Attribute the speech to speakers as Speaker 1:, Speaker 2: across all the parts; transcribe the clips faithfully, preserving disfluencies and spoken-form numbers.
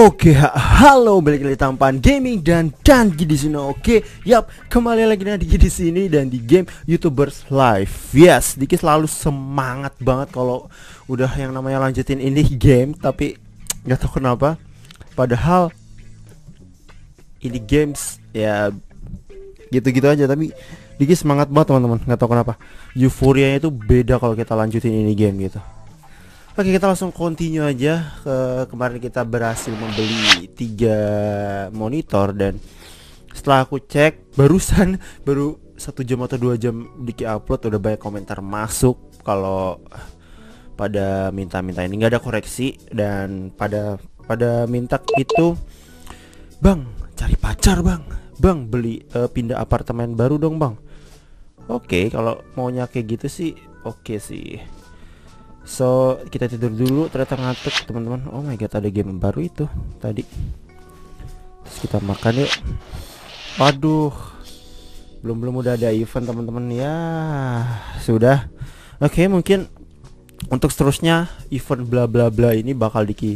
Speaker 1: Oke, ha- halo, balik lagi tampan gaming dan dan di sini. Oke, yap, kembali lagi dengan Diki di sini dan di game YouTubers Live. Yes, Diki selalu semangat banget kalau udah yang namanya lanjutin ini game, tapi nggak tahu kenapa. Padahal ini games ya gitu-gitu aja, tapi Diki semangat banget teman-teman. Nggak tahu kenapa. Euforianya itu beda kalau kita lanjutin ini game gitu. Oke, kita langsung continue aja. Ke kemarin kita berhasil membeli tiga monitor dan setelah aku cek barusan baru satu jam atau dua jam Diki upload udah banyak komentar masuk kalau pada minta-minta ini nggak ada koreksi dan pada pada minta itu, bang cari pacar bang, bang beli uh, pindah apartemen baru dong bang. Oke, kalau maunya kayak gitu sih oke sih. So kita tidur dulu, ternyata ngantuk teman-teman. Oh my god, ada game baru itu tadi. Terus kita makan yuk. Waduh, belum belum udah ada event teman-teman ya. Sudah. Oke, mungkin untuk seterusnya event bla bla bla ini bakal Diki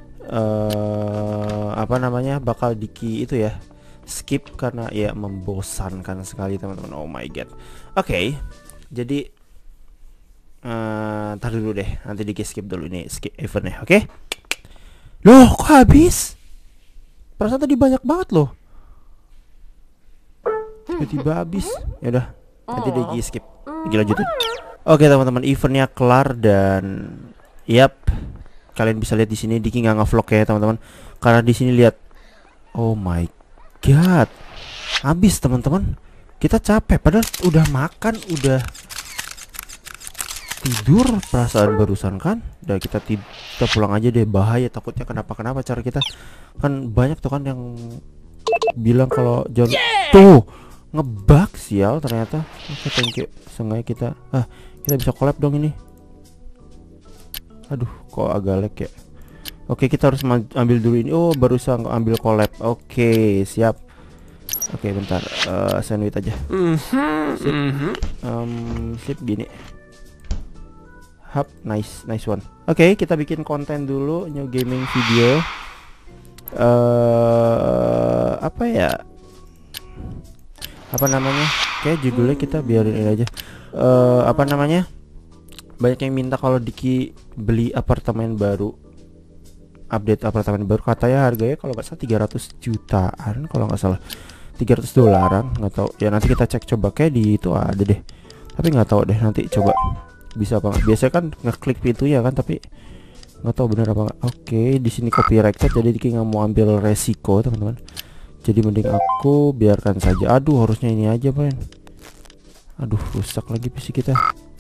Speaker 1: uh, apa namanya bakal Diki itu ya skip karena ya membosankan sekali teman-teman. Oh my god. Oke, jadi Uh, ntar dulu deh, nanti Diki skip dulu ini skip eventnya, oke? Okay? Loh, kok habis? Perasaan tadi banyak banget loh. Tiba-tiba habis. Ya udah, nanti Diki skip. Diki lanjutin. Oke okay, teman-teman, eventnya kelar dan yap, kalian bisa lihat di sini Diki nggak nge-vlog ya teman-teman, karena di sini lihat. Oh my god, habis teman-teman. Kita capek, padahal udah makan, udah tidur perasaan barusan kan. Udah kita tid kita pulang aja deh, bahaya takutnya kenapa-kenapa cara kita. Kan banyak tuh kan yang bilang kalau jangan yeah! Tuh ngebug sial ternyata. Oke, okay, thank you. Sengaja kita ah kita bisa collab dong ini. Aduh, kok agak lag ya. Oke, okay, kita harus ambil dulu ini. Oh, barusan ambil collab. Oke, okay, siap. Oke, okay, bentar. Uh, sandwich aja. Sip. Um, sip gini. Hap, nice, nice one. Oke, okay, kita bikin konten dulu, new gaming video. Uh, apa ya? Apa namanya? Kayak judulnya kita biarin ini aja. Uh, apa namanya? Banyak yang minta kalau Diki beli apartemen baru, update apartemen baru. Katanya harganya kalau nggak salah tiga ratus jutaan, kalau nggak salah tiga ratus dolaran, nggak tahu. Ya nanti kita cek coba, kayak di itu ada deh. Tapi nggak tahu deh, nanti coba. Bisa apa? Biasanya kan ngeklik pintunya kan, tapi nggak tahu benar apa nggak. Oke, di sini copyrighted, jadi Diki nggak mau ambil resiko teman-teman. Jadi mending aku biarkan saja. Aduh, harusnya ini aja men. Aduh, rusak lagi P C kita.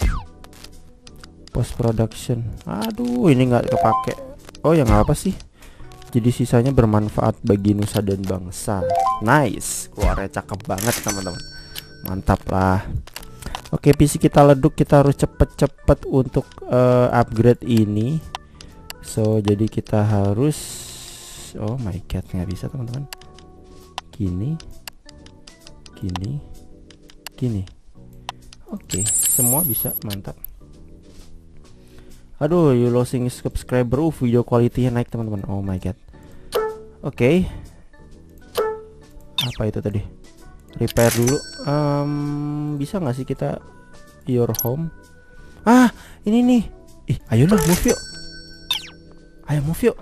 Speaker 1: Post production. Aduh, ini nggak kepake. Oh ya nggak apa sih. Jadi sisanya bermanfaat bagi nusa dan bangsa. Nice, keluarnya cakep banget teman-teman. Mantap lah. Oke, P C kita leduk, kita harus cepet-cepet untuk uh, upgrade ini. So jadi kita harus, oh my god, nggak bisa teman-teman. Gini, gini, gini. Oke, semua bisa, mantap. Aduh, you losing subscriber, uh, video quality-nya naik teman-teman. Oh my god. Oke, apa itu tadi? Repair dulu. um, Bisa nggak sih kita your home? Ah, ini nih. Ih, ayo lah move yuk. Ayo move yuk.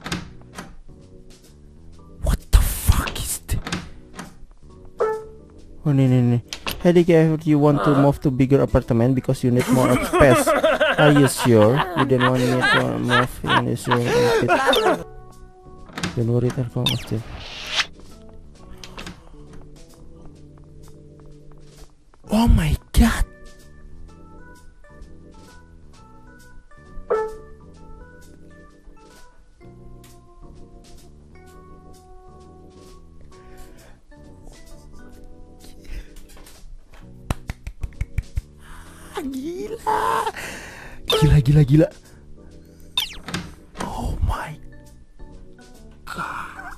Speaker 1: What the fuck is this? Oh, nih nih nih. Hey Diki, you want to move to bigger apartment because you need more space. Are you sure? You don't want me to move in this room? Don't worry, I'll come after. Oh my god. Gila. Gila gila gila. Oh my god.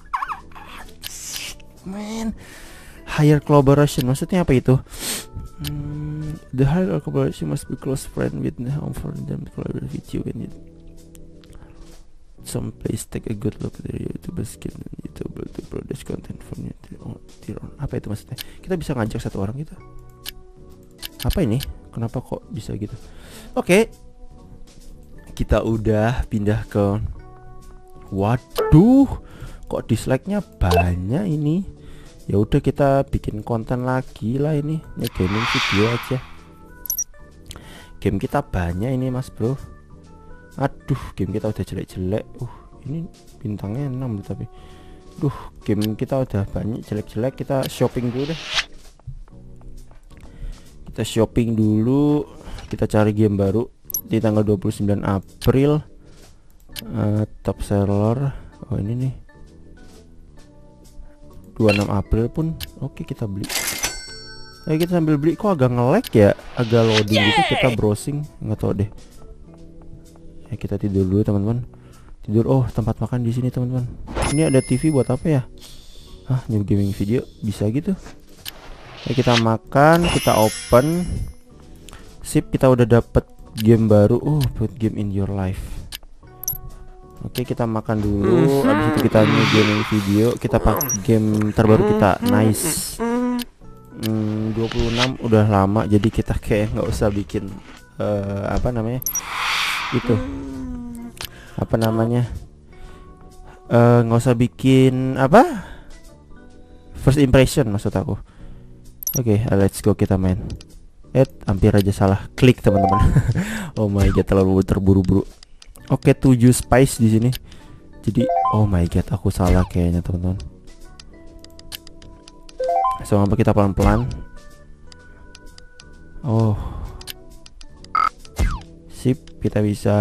Speaker 1: Man. Higher collaboration maksudnya apa itu? Hmm, the higher collaboration must be close friend with the home for them to collaborate with you in it. some place take a good look at the YouTubers can YouTube to produce content for you. Apa itu maksudnya? Kita bisa ngajak satu orang gitu. Apa ini? Kenapa kok bisa gitu? Oke. Okay. Kita udah pindah ke, waduh, kok dislike-nya banyak ini. Ya udah kita bikin konten lagi lah ini. Ini gaming video aja. Game kita banyak ini Mas Bro. Aduh, game kita udah jelek-jelek. Uh, ini bintangnya enam tapi. Duh, game kita udah banyak jelek-jelek. Kita shopping dulu deh. Kita shopping dulu. Kita cari game baru di tanggal dua puluh sembilan April. uh, Top seller. Oh ini nih dua puluh enam April pun. Oke, kita beli. Ayo kita sambil beli. Kok agak nge-lag ya, agak loading gitu. Kita browsing, nggak tahu deh. Ya kita tidur dulu teman-teman. Tidur. Oh, tempat makan di sini teman-teman. Ini ada T V buat apa ya? Hah, new gaming video bisa gitu. Ya kita makan, kita open. Sip, kita udah dapet game baru. Oh, buat game in your life. Oke, kita makan dulu. Habis itu kita new gaming video. Kita pakai game terbaru kita. Nice. Hmm, dua puluh enam udah lama, jadi kita kayak nggak usah bikin uh, apa namanya itu apa namanya nggak uh, usah bikin apa first impression maksud aku. Oke, okay, let's go kita main. Eh, hampir aja salah klik teman-teman. Oh my god, terlalu terburu-buru. Oke, okay, tujuh spice di sini. Jadi, oh my god, aku salah kayaknya teman-teman. So, apa kita pelan-pelan. Oh, sip, kita bisa.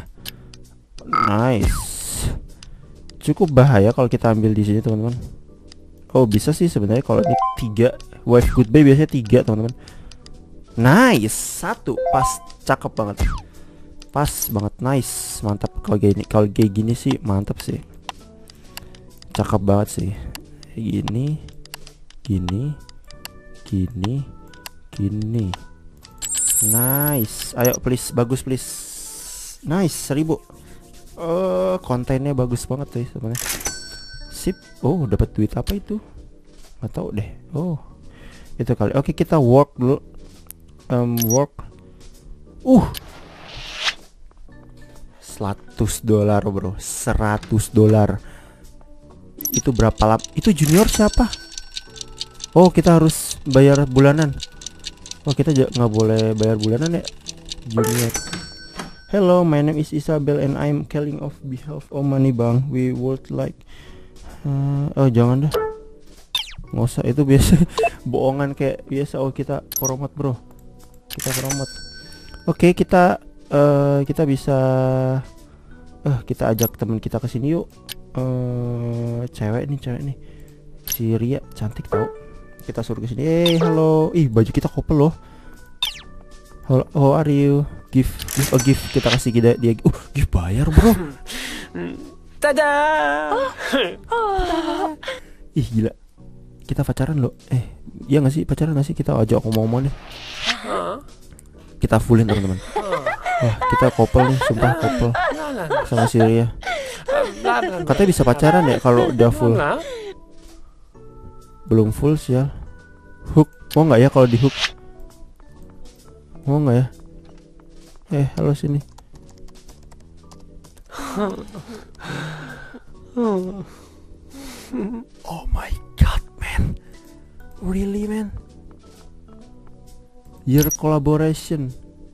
Speaker 1: Nice. Cukup bahaya kalau kita ambil di sini teman-teman. Oh, bisa sih sebenarnya kalau ini tiga. Wife goodbye biasanya tiga teman-teman. Nice, satu pas, cakep banget. Pas banget, nice, mantap. Kalau gini, kalau kayak gini sih mantap sih. Cakep banget sih. Gini. Gini, gini, gini. Nice. Ayo please, bagus please. Nice, seribu. Oh, kontennya bagus banget tuh sebenarnya. Sip. Oh, dapat duit apa itu? Nggak tahu deh. Oh, itu kali. Oke, kita work dulu. Um, work. Uh, seratus dolar bro. Seratus dolar. Itu berapa lap? Itu junior siapa? Oh, kita harus bayar bulanan. Oh, kita nggak boleh bayar bulanan ya, junior. Hello, my name is Isabel and I'm calling off behalf of Money Bang. We would like uh, oh jangan dah, nggak usah, itu biasa. Bohongan kayak biasa. Oh, kita promote bro, kita promote. Oke, okay, kita uh, kita bisa uh, kita ajak teman kita ke sini yuk. Uh, cewek nih, cewek nih, si Ria cantik tau. Kita suruh ke sini. Hey, halo. Ih, baju kita couple loh. How, how are you? Give, give a gift. Kita kasih dia, dia. Uh, gift bayar, bro.
Speaker 2: Tada.
Speaker 1: Ih, gila. Kita pacaran loh. Eh, iya nggak sih, pacaran nggak sih? Kita ajak ngomong-ngomong deh. Kita fullin teman-teman. Wah, kita couple nih, sumpah couple sama si Ria. Katanya bisa pacaran ya kalau udah full. Belum full sih ya. Hook, mau nggak ya kalau di hook? Mau nggak ya? Eh, halo sini. Oh my god, man. Really, man? Your collaboration.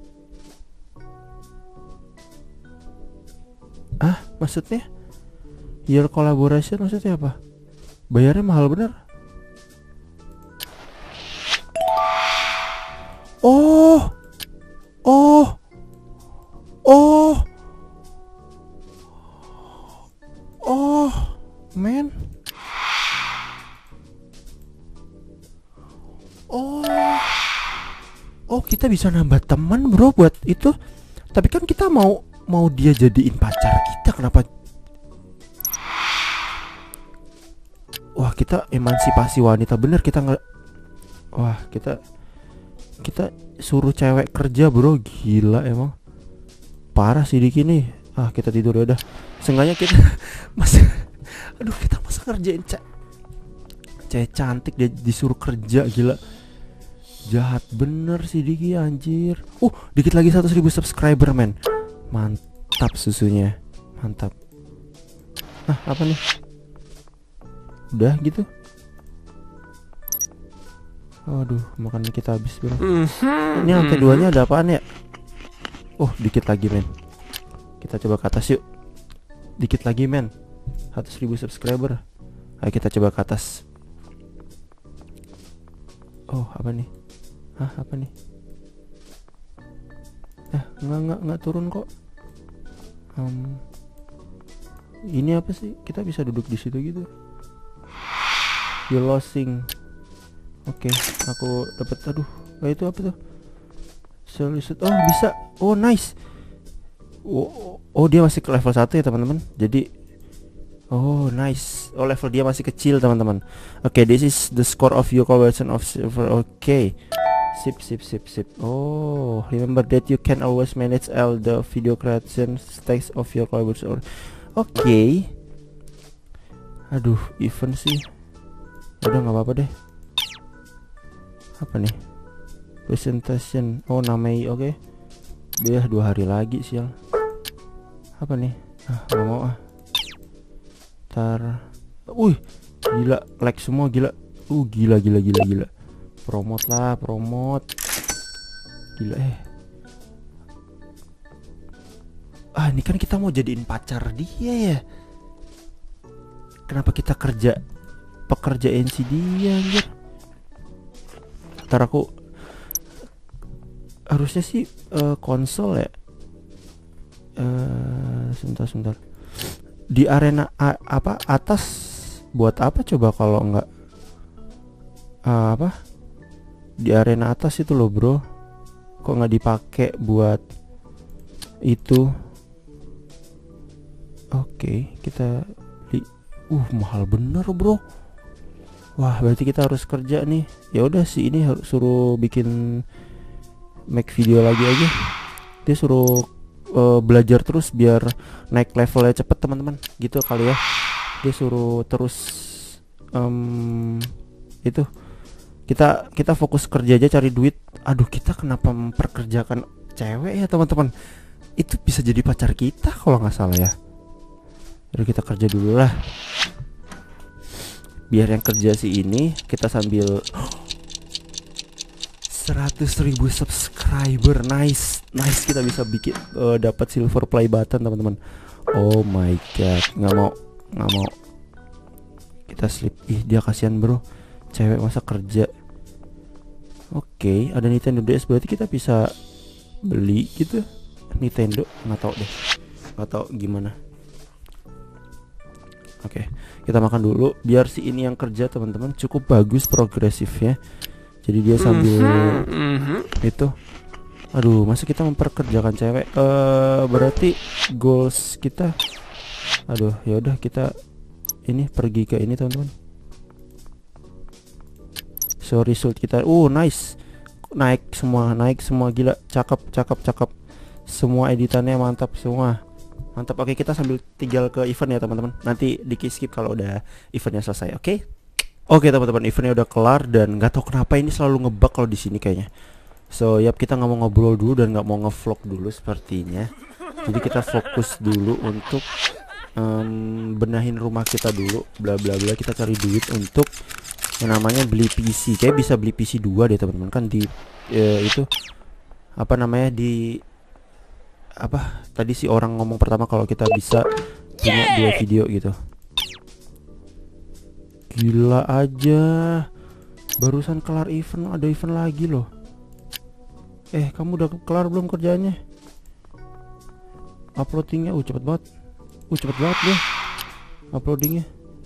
Speaker 1: Ah, maksudnya? Your collaboration maksudnya apa? Bayarnya mahal bener. Oh, oh, oh, oh, man. Oh, oh, kita bisa nambah teman bro buat itu. Tapi kan kita mau mau dia jadiin pacar kita, kenapa? Wah, kita emansipasi wanita bener, kita nggak. Wah, kita kita suruh cewek kerja bro, gila emang. Parah sih di sini. Ah, kita tidur ya udah. Seenggaknya kita masih aduh, kita masa kerjain cek cewek cantik dia disuruh kerja, gila. Jahat bener sih Diki anjir. Uh, dikit lagi seratus ribu subscriber men. Mantap susunya. Mantap. Ah, apa nih? Udah gitu. Aduh, makannya kita habis bro. Ini lantai duanya ada apaan ya? Oh, dikit lagi men. Kita coba ke atas yuk. Dikit lagi men. seratus ribu subscriber. Ayo kita coba ke atas. Oh, apa nih? Hah, apa nih? Eh, nggak nggak nggak turun kok. Um, ini apa sih? Kita bisa duduk di situ gitu. You losing. Oke, okay, aku dapat. Aduh, oh, itu apa tuh? Solicit. Oh, bisa. Oh, nice. Oh, oh, dia masih ke level satu ya teman-teman. Jadi, oh nice. Oh, level dia masih kecil teman-teman. Oke, okay, this is the score of your conversion of silver. Oke. Okay. Sip sip sip sip. Oh, remember that you can always manage all the video creation stakes of your collaboration. Oke. Okay. Aduh, event sih. Udah nggak apa-apa deh. Apa nih? Presentation. Oh, namai. Oke. Okay. Dia dua hari lagi sial. Apa nih? Ah, nggak mau ah. Tar. Wih, gila, like semua gila. Uh, gila gila gila gila. Promote lah, promote. Gila eh. Ah, ini kan kita mau jadiin pacar dia ya. Kenapa kita kerja pekerjaan si dia anjir? Ntar aku harusnya sih uh, konsol ya. Uh, sebentar sebentar. Di arena a, apa atas buat apa coba kalau enggak uh, apa? Di arena atas itu loh bro, kok nggak dipakai buat itu? Oke, kita beli. Uh, mahal bener bro. Wah, berarti kita harus kerja nih. Ya udah sih, ini harus suruh bikin make video lagi aja. Dia suruh uh, belajar terus biar naik levelnya cepet teman-teman. Gitu kali ya. Dia suruh terus um, itu. Kita kita fokus kerja aja cari duit. Aduh, kita kenapa memperkerjakan cewek ya teman-teman? Itu bisa jadi pacar kita kalau nggak salah ya. Jadi kita kerja dulu lah. Biar yang kerja si ini kita sambil seratus ribu subscriber. Nice, nice, kita bisa bikin uh, dapat silver play button teman-teman. Oh my god, nggak mau, nggak mau. Kita sleep. Ih, dia kasihan bro. Cewek masa kerja. Oke, okay, ada Nintendo D S, berarti kita bisa beli gitu. Nintendo, nggak tahu deh, nggak tahu gimana. Oke, okay, kita makan dulu. Biar si ini yang kerja teman-teman, cukup bagus progresif ya. Jadi dia sambil mm-hmm. itu. Aduh, masa kita memperkerjakan cewek? Uh, berarti goals kita. Aduh, ya udah kita ini pergi ke ini teman-teman. So result kita, uh nice, naik semua, naik semua, gila, cakep, cakep, cakep, semua editannya mantap semua, mantap. Oke, kita sambil tinggal ke event ya teman-teman. Nanti di skip kalau udah eventnya selesai. Oke, oke teman-teman, eventnya udah kelar dan nggak tahu kenapa ini selalu ngebug kalau di sini kayaknya. So yap, kita nggak mau ngobrol dulu dan nggak mau ngevlog dulu sepertinya. Jadi kita fokus dulu untuk um, benahin rumah kita dulu, bla bla bla. Kita cari duit untuk yang namanya beli P C. Kayak bisa beli P C dua deh teman-teman. Kan di uh, itu apa namanya, di apa tadi si orang ngomong pertama kalau kita bisa punya dua video gitu. Gila aja, barusan kelar event ada event lagi loh. Eh, kamu udah kelar belum kerjanya? Uploadingnya uh cepet banget. Uh cepet banget deh uploadingnya.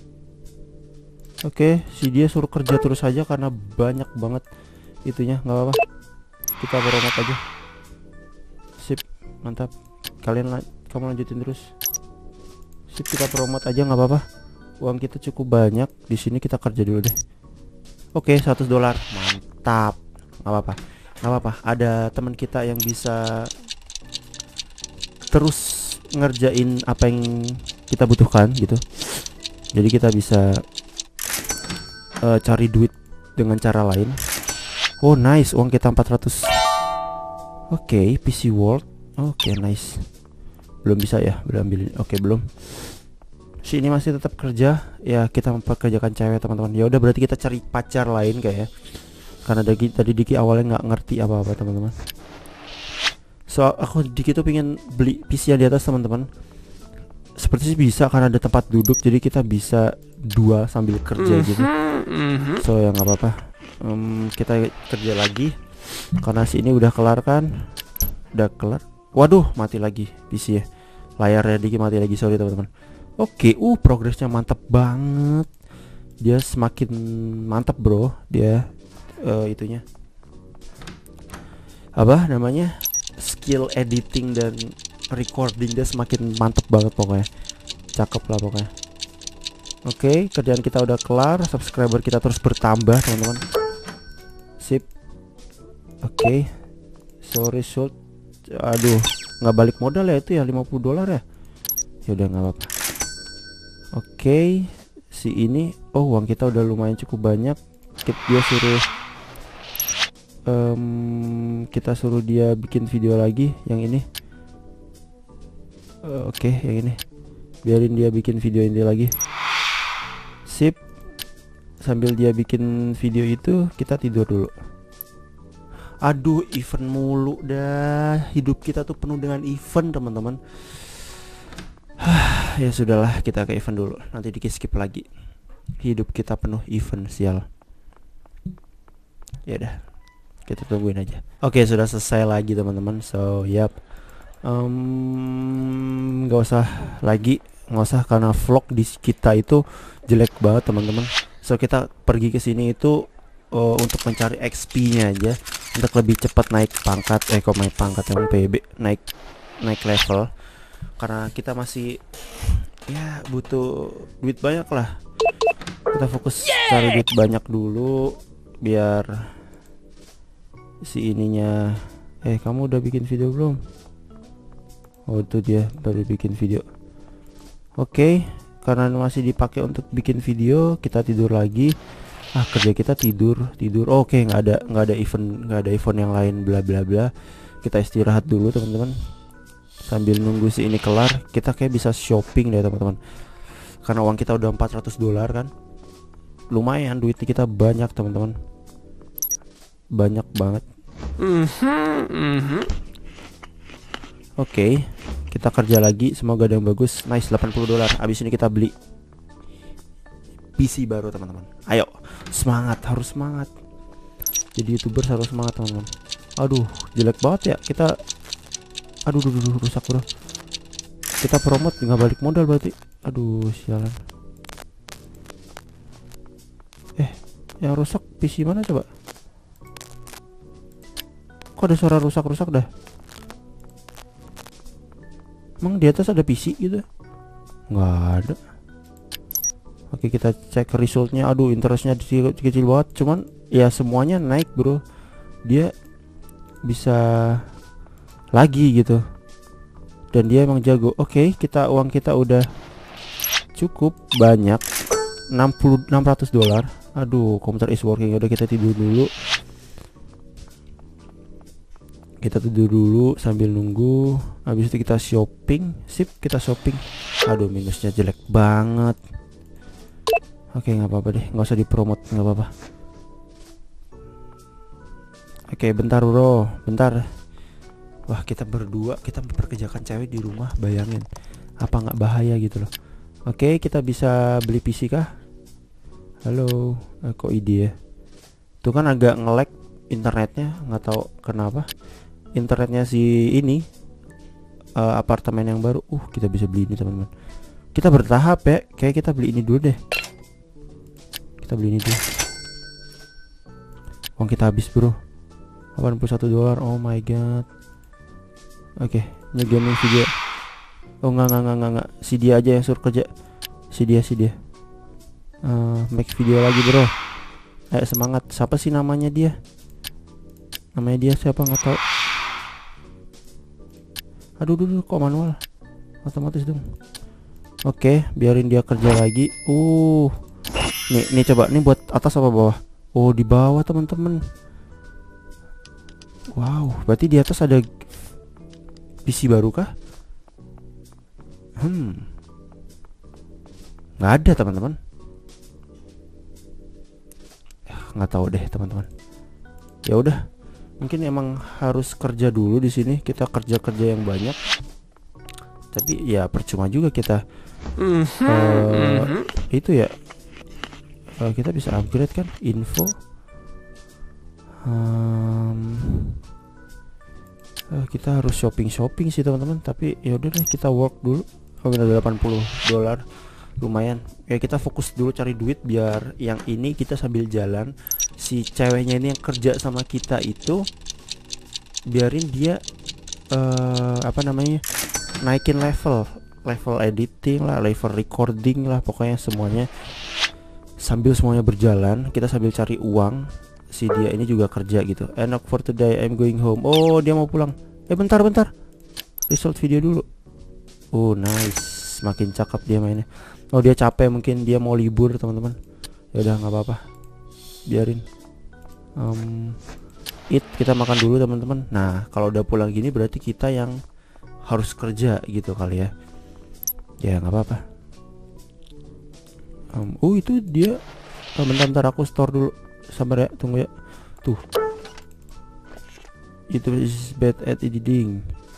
Speaker 1: Oke, si dia suruh kerja terus aja karena banyak banget itunya. Nggak apa-apa, kita promote aja. Sip, mantap. Kalian la kamu lanjutin terus. Sip, kita promote aja, nggak apa-apa. Uang kita cukup banyak di sini, kita kerja dulu deh. Oke, seratus dolar, mantap. Nggak apa-apa, nggak apa-apa. Ada teman kita yang bisa terus ngerjain apa yang kita butuhkan gitu. Jadi kita bisa uh, cari duit dengan cara lain. Oh nice, uang kita empat ratus. Oke, okay, P C World. Oke, okay, nice. Belum bisa ya, belum ambil. Oke, okay, belum. Si ini masih tetap kerja. Ya, kita memperkerjakan cewek, teman-teman. Ya udah, berarti kita cari pacar lain kayak ya. Karena dari tadi Diki awalnya nggak ngerti apa-apa, teman-teman. So, aku Diki tuh pengen beli P C yang di atas, teman-teman. Seperti sih bisa karena ada tempat duduk, jadi kita bisa dua sambil kerja gitu. So, ya nggak apa-apa. Um, kita kerja lagi karena si ini udah kelar kan. Udah kelar. Waduh, mati lagi P C ya. Layarnya Diki mati lagi, sorry teman-teman. Oke, uh progresnya mantap banget. Dia semakin mantap bro. Dia uh, itunya apa namanya, skill editing dan recording dia semakin mantap banget pokoknya. Cakep lah pokoknya. Oke, kerjaan kita udah kelar. Subscriber kita terus bertambah teman-teman. Sip. Oke, sorry shoot. Aduh, nggak balik modal ya itu ya, lima puluh dolar ya. Ya udah nggak apa-apa. Oke, si ini, oh uang kita udah lumayan cukup banyak. Dia suruh um, kita suruh dia bikin video lagi yang ini. uh, Oke, yang ini biarin dia bikin video ini lagi. Sip. Sambil dia bikin video itu, kita tidur dulu. Aduh, event mulu dah. Hidup kita tuh penuh dengan event teman-teman. Ya sudahlah, kita ke event dulu. Nanti di skip lagi. Hidup kita penuh event, sial. Ya udah, kita tungguin aja. Oke, sudah selesai lagi teman-teman. So, yap. Um, gak usah lagi, nggak usah karena vlog di kita itu jelek banget teman-teman. So, kita pergi ke sini itu uh, untuk mencari X P-nya aja, untuk lebih cepat naik pangkat. Eh, kok naik pangkat yang P B, naik naik level. Karena kita masih ya butuh duit banyak lah. Kita fokus cari duit banyak dulu biar si ininya. Eh, kamu udah bikin video belum? Oh, itu dia baru bikin video. Oke, karena masih dipakai untuk bikin video, kita tidur lagi. Ah, kerja kita tidur tidur. Oh, oke, nggak ada nggak ada event nggak ada event yang lain bla bla bla. Kita istirahat dulu teman-teman. Sambil nunggu si ini kelar, kita kayak bisa shopping deh teman-teman. Karena uang kita udah empat ratus dolar kan. Lumayan, duit kita banyak teman-teman. Banyak banget. Oke, okay, kita kerja lagi, semoga ada yang bagus. Nice, delapan puluh dolar. Abis ini kita beli P C baru teman-teman. Ayo, semangat, harus semangat. Jadi YouTuber harus semangat teman-teman. Aduh, jelek banget ya kita. Aduh, aduh, aduh, rusak bro. Kita promote nggak balik modal berarti. Aduh, sialan. Eh, yang rusak P C mana coba? Kok ada suara rusak-rusak dah? Emang di atas ada P C gitu? Nggak ada. Oke, kita cek resultnya. Aduh, interestnya kecil, kecil banget. Cuman ya semuanya naik bro. Dia bisa lagi gitu. Dan dia emang jago. Oke, kita uang kita udah cukup banyak. enam puluh enam ratus dolar. Aduh, komputer is working. Udah, kita tidur dulu. Kita tidur dulu sambil nunggu. Habis itu kita shopping. Sip, kita shopping. Aduh, minusnya jelek banget. Oke, nggak apa-apa deh, nggak usah dipromot, nggak apa-apa. Oke, bentar bro, bentar. Wah, kita berdua, kita memperkerjakan cewek di rumah, bayangin. Apa nggak bahaya gitu loh. Oke, kita bisa beli P C kah? Halo, eh, kok ide ya? Tuh kan agak nge-lag internetnya, nggak tahu kenapa. Internetnya si ini uh, apartemen yang baru. Uh, kita bisa beli ini teman-teman. Kita bertahap ya, kayak kita beli ini dulu deh. Kita beli ini dulu. Uang kita habis bro, delapan puluh satu dolar. Oh my god. Oke, okay, ini gaming video. Oh enggak, enggak, enggak, enggak. Si dia aja yang suruh kerja. Si dia, si dia uh, make video lagi bro. Ayo semangat. Siapa sih namanya dia? Namanya dia siapa, nggak tahu. Aduh, aduh, aduh, kok manual. otomatis dong. Oke, biarin dia kerja lagi. Uh, nih, nih coba, nih buat atas apa bawah? Oh, di bawah teman-teman. Wow, berarti di atas ada P C baru kah? Hmm, nggak ada teman-teman. Nggak tahu deh teman-teman. Ya udah, mungkin emang harus kerja dulu di sini. Kita kerja-kerja yang banyak. Tapi ya percuma juga kita. Uh, itu ya. Uh, kita bisa upgrade kan? Info. Um, uh, kita harus shopping-shopping sih teman-teman. Tapi ya udah deh, kita work dulu. Oh, udah delapan puluh dolar. Lumayan. Ya kita fokus dulu cari duit biar yang ini kita sambil jalan. Si ceweknya ini yang kerja sama kita itu biarin dia uh, apa namanya? naikin level, level editing lah, level recording lah, pokoknya semuanya sambil semuanya berjalan, kita sambil cari uang. Si dia ini juga kerja gitu. Enough for today, I'm going home. Oh, dia mau pulang. Eh bentar bentar, result video dulu. Oh nice, makin cakep dia mainnya. Oh dia capek, mungkin dia mau libur teman-teman. Ya udah nggak apa-apa, biarin. Um, Eat, kita makan dulu teman-teman. Nah kalau udah pulang gini berarti kita yang harus kerja gitu kali ya. Ya nggak apa-apa. Um, oh itu dia. Oh, bentar, bentar aku store dulu. Sabar ya, tunggu ya. Tuh. Itu is bad at editing.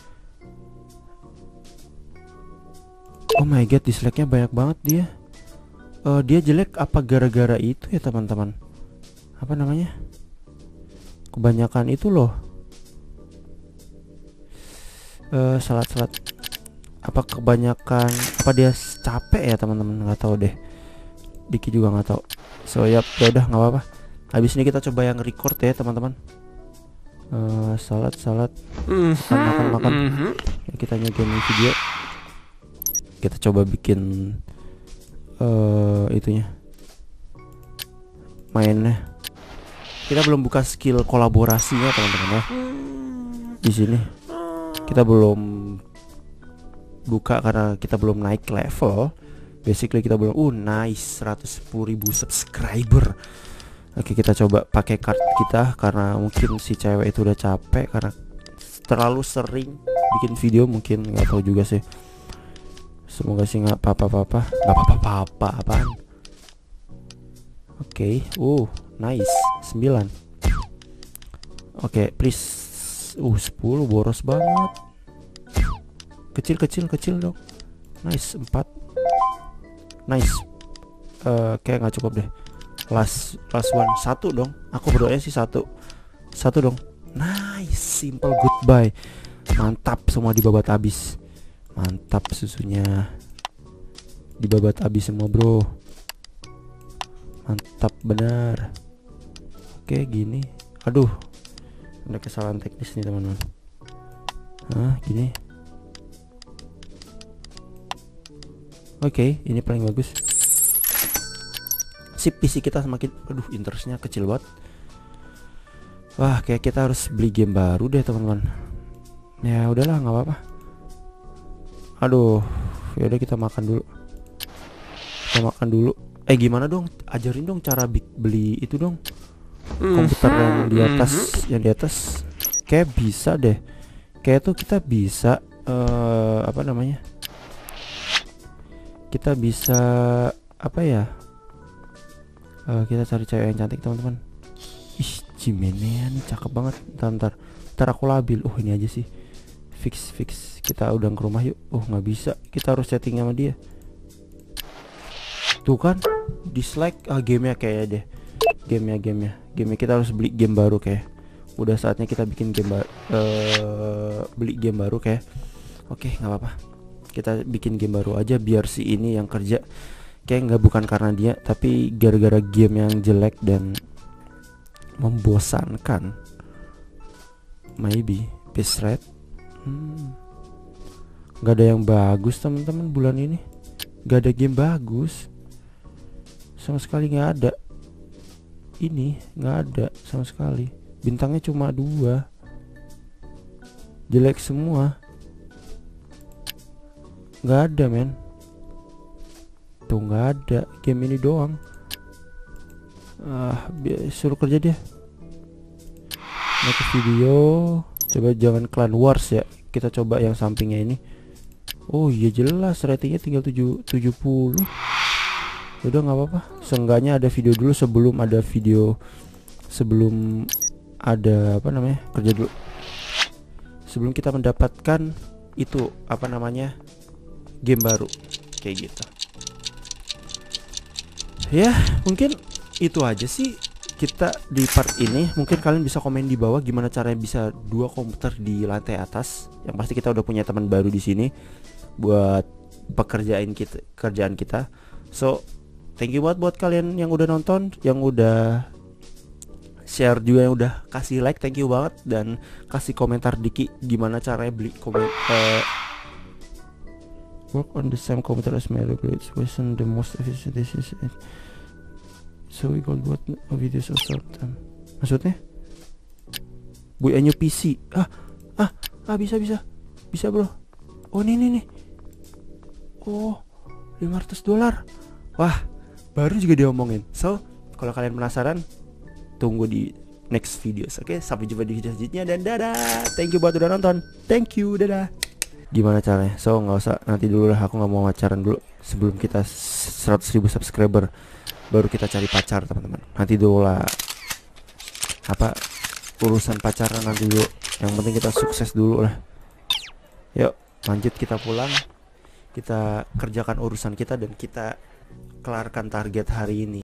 Speaker 1: Oh my god, dislike-nya banyak banget dia. Uh, dia jelek apa gara-gara itu ya teman-teman? Apa namanya? Kebanyakan itu loh. Uh, salat-salat. Apa kebanyakan? Apa dia capek ya teman-teman? Nggak tahu deh. Diki juga nggak tahu. So ya udah nggak apa-apa. Habis ini kita coba yang record ya teman-teman. Uh, salat salat. Makan makan makan. Ya, kita nyobain video. Kita coba bikin uh, itunya. Mainnya. Kita belum buka skill kolaborasinya teman-teman ya. Di sini. Kita belum buka karena kita belum naik level. Basically kita belum. Uh nice, seratus sepuluh ribu subscriber. Oke kita coba pakai card kita karena mungkin si cewek itu udah capek karena terlalu sering bikin video, mungkin nggak tahu juga sih. Semoga sih nggak apa-apa-apa. Nggak apa-apa-apa apaan. Oke, uh nice, sembilan. Oke please. Uh sepuluh, boros banget. Kecil kecil kecil dong. Nice, empat. Nice. uh, Kayak nggak cukup deh. Last last one, satu dong. Aku berdoanya sih satu. Satu dong. Nice, simple goodbye. Mantap, semua dibabat habis. Mantap, susunya dibabat habis semua bro. Mantap benar. Oke gini. Aduh, ada kesalahan teknis nih teman-teman. Nah gini. Oke, ini paling bagus. Si P C kita semakin, aduh interestnya kecil banget. Wah kayak kita harus beli game baru deh teman-teman. Ya udahlah nggak apa-apa. Aduh, yaudah kita makan dulu. Kita makan dulu. Eh gimana dong? Ajarin dong cara beli itu dong. Komputer yang di atas, yang di atas. Kayak bisa deh. Kayak tuh kita bisa uh, apa namanya? Kita bisa apa ya? Uh, kita cari cewek yang cantik teman-teman. Ih, Jimenea nih cakep banget. Ntar, ntar, ntar aku labil. Oh ini aja sih. Fix, fix. Kita udah ke rumah yuk. Oh nggak bisa. Kita harus chatting sama dia. Tuh kan, dislike ah, gamenya kayaknya deh. Gamenya, gamenya, gamenya kita harus beli game baru kayak. Udah saatnya kita bikin game baru. Uh, beli game baru kayak. Oke, nggak apa-apa. Kita bikin game baru aja biar si ini yang kerja. Kayak nggak, bukan karena dia, tapi gara-gara game yang jelek dan membosankan. Maybe base rate. Hmm. Gak ada yang bagus teman-teman bulan ini. Gak ada game bagus. Sama sekali nggak ada. Ini nggak ada sama sekali. Bintangnya cuma dua. Jelek semua. Nggak ada men. Tuh nggak ada, game ini doang. Ah, suruh kerja dia. Make video. Coba jangan Clan Wars ya. Kita coba yang sampingnya ini. Oh iya jelas, ratingnya tinggal tujuh puluh. Udah nggak apa-apa. Seenggaknya ada video dulu sebelum ada video. Sebelum ada apa namanya, kerja dulu. Sebelum kita mendapatkan itu apa namanya, game baru kayak gitu. Ya mungkin itu aja sih kita di part ini. Mungkin kalian bisa komen di bawah gimana caranya bisa dua komputer di lantai atas. Yang pasti kita udah punya teman baru di sini buat pekerjaan kita, kerjaan kita. So thank you buat buat kalian yang udah nonton, yang udah share juga, yang udah kasih like, thank you banget. Dan kasih komentar dikit gimana caranya beli komen, uh, work on the same computer as my upgrades wasn't the most efficient this is so we got what videos of short time. Maksudnya buy a new P C. Ah ah ah bisa bisa bisa bro. Oh ini nih nih. Oh lima ratus dolar. Wah baru juga diomongin. So kalau kalian penasaran, tunggu di next videos. Oke, sampai jumpa di video selanjutnya dan dadah. Thank you buat udah nonton. Thank you, dadah. Gimana caranya? So nggak usah, nanti dulu lah, aku nggak mau pacaran dulu. Sebelum kita seratus ribu subscriber baru kita cari pacar teman-teman. Nanti dulu lah. Apa urusan pacaran nanti dulu. Yang penting kita sukses dulu lah. Yuk lanjut, kita pulang. Kita kerjakan urusan kita dan kita kelarkan target hari ini.